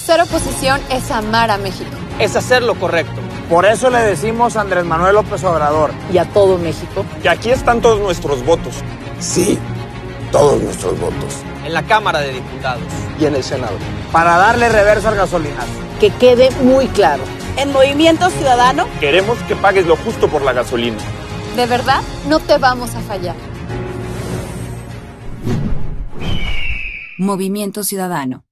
Ser oposición es amar a México. Es hacer lo correcto. Por eso le decimos a Andrés Manuel López Obrador y a todo México que aquí están todos nuestros votos. Sí, todos nuestros votos. En la Cámara de Diputados y en el Senado. Para darle reversa al gasolinazo. Que quede muy claro. En Movimiento Ciudadano queremos que pagues lo justo por la gasolina. De verdad, no te vamos a fallar. Movimiento Ciudadano.